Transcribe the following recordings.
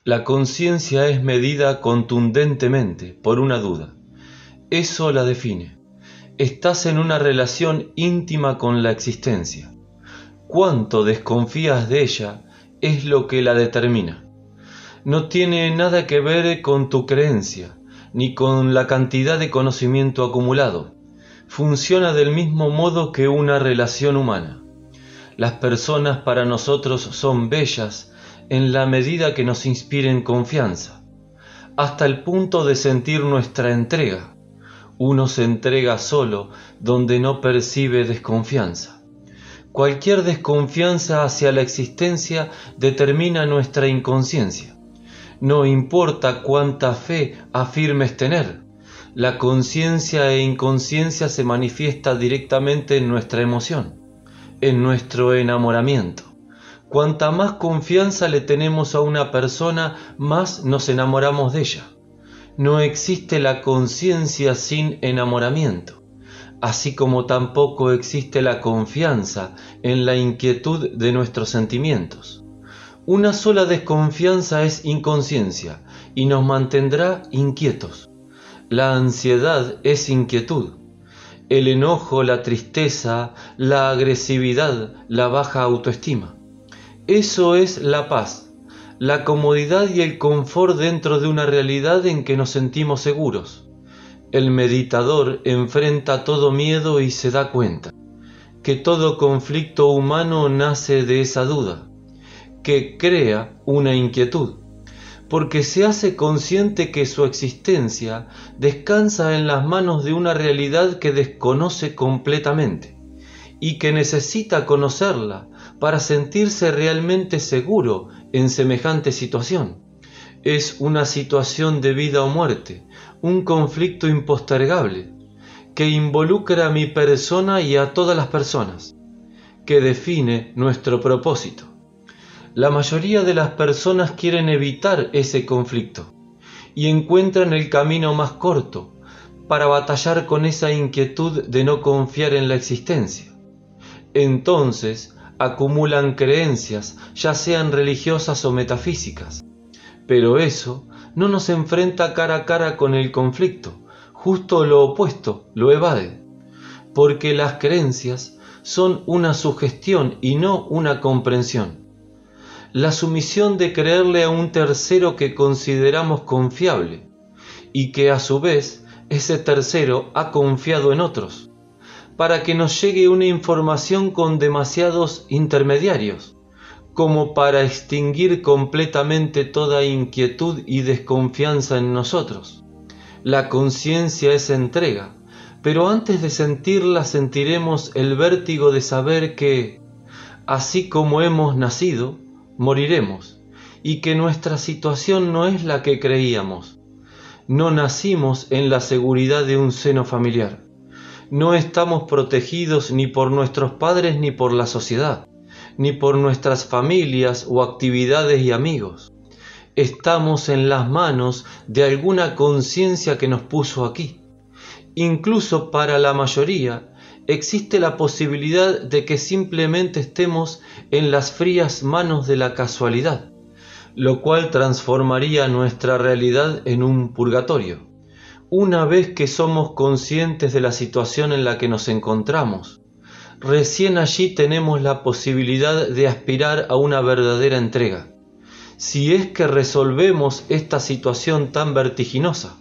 La conciencia es medida contundentemente por una duda. Eso la define. Estás en una relación íntima con la existencia. Cuánto desconfías de ella es lo que la determina. No tiene nada que ver con tu creencia, ni con la cantidad de conocimiento acumulado. Funciona del mismo modo que una relación humana. Las personas para nosotros son bellas en la medida que nos inspiren confianza, hasta el punto de sentir nuestra entrega. Uno se entrega solo donde no percibe desconfianza. Cualquier desconfianza hacia la existencia determina nuestra inconsciencia. No importa cuánta fe afirmes tener, la conciencia e inconsciencia se manifiesta directamente en nuestra emoción, en nuestro enamoramiento. Cuanta más confianza le tenemos a una persona, más nos enamoramos de ella. No existe la conciencia sin enamoramiento, así como tampoco existe la confianza en la inquietud de nuestros sentimientos. Una sola desconfianza es inconsciencia y nos mantendrá inquietos. La ansiedad es inquietud. El enojo, la tristeza, la agresividad, la baja autoestima. Eso es la paz, la comodidad y el confort dentro de una realidad en que nos sentimos seguros. El meditador enfrenta todo miedo y se da cuenta que todo conflicto humano nace de esa duda, que crea una inquietud, porque se hace consciente que su existencia descansa en las manos de una realidad que desconoce completamente y que necesita conocerla para sentirse realmente seguro en semejante situación. Es una situación de vida o muerte, un conflicto impostergable, que involucra a mi persona y a todas las personas, que define nuestro propósito. La mayoría de las personas quieren evitar ese conflicto y encuentran el camino más corto para batallar con esa inquietud de no confiar en la existencia. Entonces acumulan creencias, ya sean religiosas o metafísicas, pero eso no nos enfrenta cara a cara con el conflicto, justo lo opuesto, lo evade, porque las creencias son una sugestión y no una comprensión. La sumisión de creerle a un tercero que consideramos confiable y que a su vez ese tercero ha confiado en otros, para que nos llegue una información con demasiados intermediarios, como para extinguir completamente toda inquietud y desconfianza en nosotros. La conciencia es entrega, pero antes de sentirla sentiremos el vértigo de saber que, así como hemos nacido, moriremos, y que nuestra situación no es la que creíamos. No nacimos en la seguridad de un seno familiar. No estamos protegidos ni por nuestros padres ni por la sociedad, ni por nuestras familias o actividades y amigos. Estamos en las manos de alguna conciencia que nos puso aquí. Incluso para la mayoría existe la posibilidad de que simplemente estemos en las frías manos de la casualidad, lo cual transformaría nuestra realidad en un purgatorio. Una vez que somos conscientes de la situación en la que nos encontramos, recién allí tenemos la posibilidad de aspirar a una verdadera entrega, si es que resolvemos esta situación tan vertiginosa.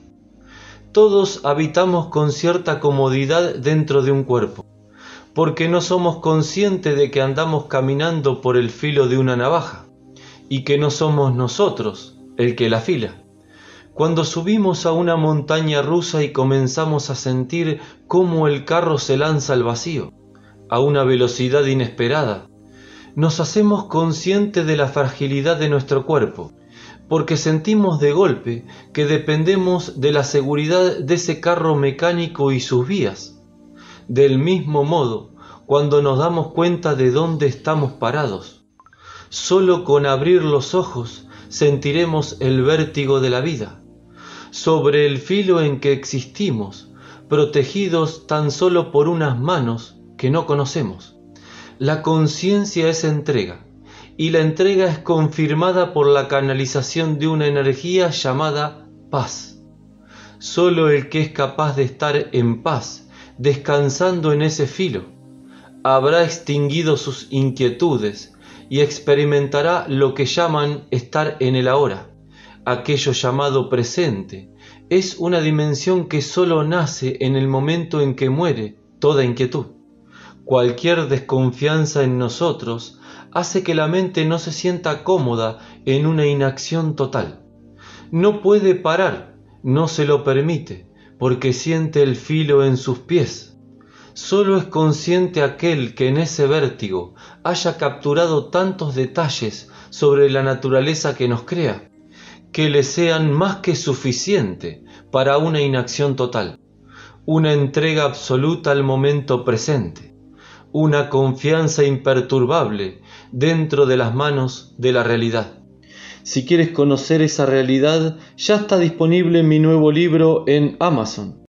Todos habitamos con cierta comodidad dentro de un cuerpo, porque no somos conscientes de que andamos caminando por el filo de una navaja, y que no somos nosotros el que la afila. Cuando subimos a una montaña rusa y comenzamos a sentir cómo el carro se lanza al vacío, a una velocidad inesperada, nos hacemos conscientes de la fragilidad de nuestro cuerpo, porque sentimos de golpe que dependemos de la seguridad de ese carro mecánico y sus vías. Del mismo modo, cuando nos damos cuenta de dónde estamos parados, solo con abrir los ojos sentiremos el vértigo de la vida, sobre el filo en que existimos, protegidos tan solo por unas manos que no conocemos. La conciencia es entrega, y la entrega es confirmada por la canalización de una energía llamada paz. Solo el que es capaz de estar en paz, descansando en ese filo, habrá extinguido sus inquietudes y experimentará lo que llaman estar en el ahora. Aquello llamado presente es una dimensión que solo nace en el momento en que muere toda inquietud. Cualquier desconfianza en nosotros hace que la mente no se sienta cómoda en una inacción total. No puede parar, no se lo permite, porque siente el filo en sus pies. Solo es consciente aquel que en ese vértigo haya capturado tantos detalles sobre la naturaleza que nos crea, que le sean más que suficiente para una inacción total, una entrega absoluta al momento presente, una confianza imperturbable dentro de las manos de la realidad. Si quieres conocer esa realidad, ya está disponible mi nuevo libro en Amazon.